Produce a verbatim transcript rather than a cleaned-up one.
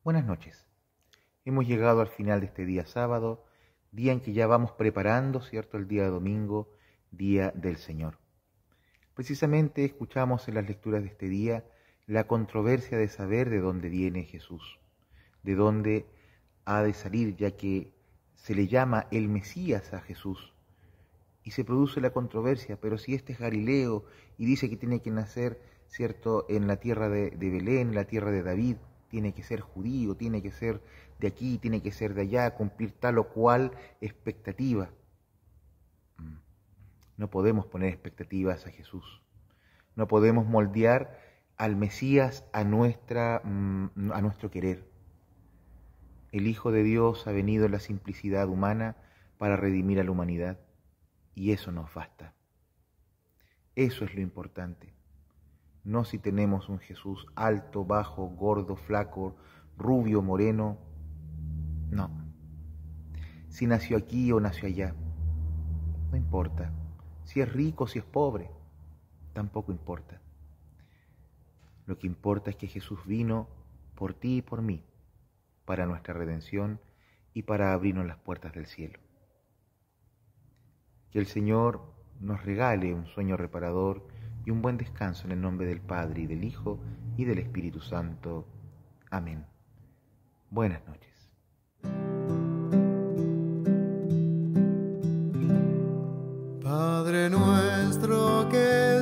Buenas noches. Hemos llegado al final de este día sábado, día en que ya vamos preparando, ¿cierto?, el día domingo, día del Señor. Precisamente escuchamos en las lecturas de este día la controversia de saber de dónde viene Jesús, de dónde ha de salir, ya que se le llama el Mesías a Jesús. Y se produce la controversia, pero si este es Galileo y dice que tiene que nacer, ¿cierto?, en la tierra de, de Belén, la tierra de David, tiene que ser judío, tiene que ser de aquí, tiene que ser de allá, cumplir tal o cual expectativa. No podemos poner expectativas a Jesús. No podemos moldear al Mesías a, nuestra, a nuestro querer. El Hijo de Dios ha venido en la simplicidad humana para redimir a la humanidad. Y eso nos basta. Eso es lo importante. No si tenemos un Jesús alto, bajo, gordo, flaco, rubio, moreno. No. Si nació aquí o nació allá. No importa. Si es rico o si es pobre. Tampoco importa. Lo que importa es que Jesús vino por ti y por mí, para nuestra redención y para abrirnos las puertas del cielo. Que el Señor nos regale un sueño reparador y un buen descanso en el nombre del Padre y del Hijo y del Espíritu Santo. Amén. Buenas noches. Padre nuestro que